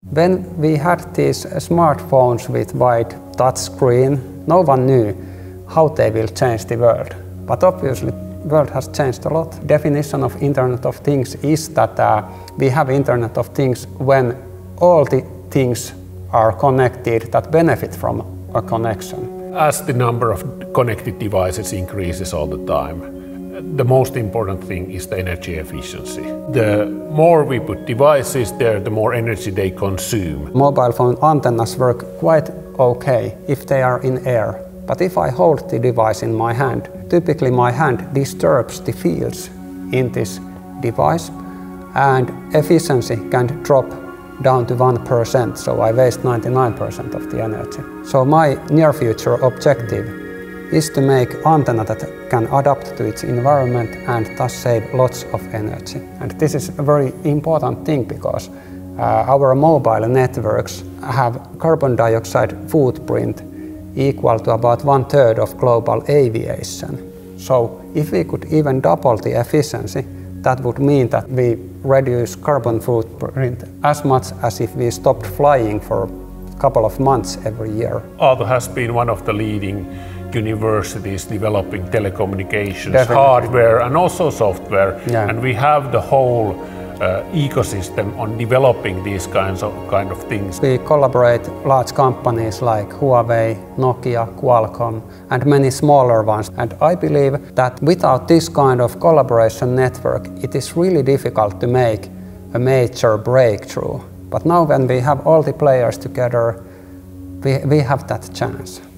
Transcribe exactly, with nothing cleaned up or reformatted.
When we had these smartphones with wide touch screen, no one knew how they will change the world. But obviously, the world has changed a lot. The definition of Internet of Things is that uh, we have Internet of Things when all the things are connected that benefit from a connection. As the number of connected devices increases all the time, the most important thing is the energy efficiency. The more we put devices there, the more energy they consume. Mobile phone antennas work quite okay if they are in air. But if I hold the device in my hand, typically my hand disturbs the fields in this device and efficiency can drop down to one percent, so I waste ninety-nine percent of the energy. So my near future objective is to make antenna that can adapt to its environment and thus save lots of energy. And this is a very important thing because uh, our mobile networks have carbon dioxide footprint equal to about one third of global aviation. So if we could even double the efficiency, that would mean that we reduce carbon footprint as much as if we stopped flying for a couple of months every year. Aalto has been one of the leading universities developing telecommunications, Definitely. hardware and also software. Yeah. And we have the whole uh, ecosystem on developing these kinds of, kind of things. We collaborate large companies like Huawei, Nokia, Qualcomm and many smaller ones. And I believe that without this kind of collaboration network, it is really difficult to make a major breakthrough. But now when we have all the players together, we, we have that chance.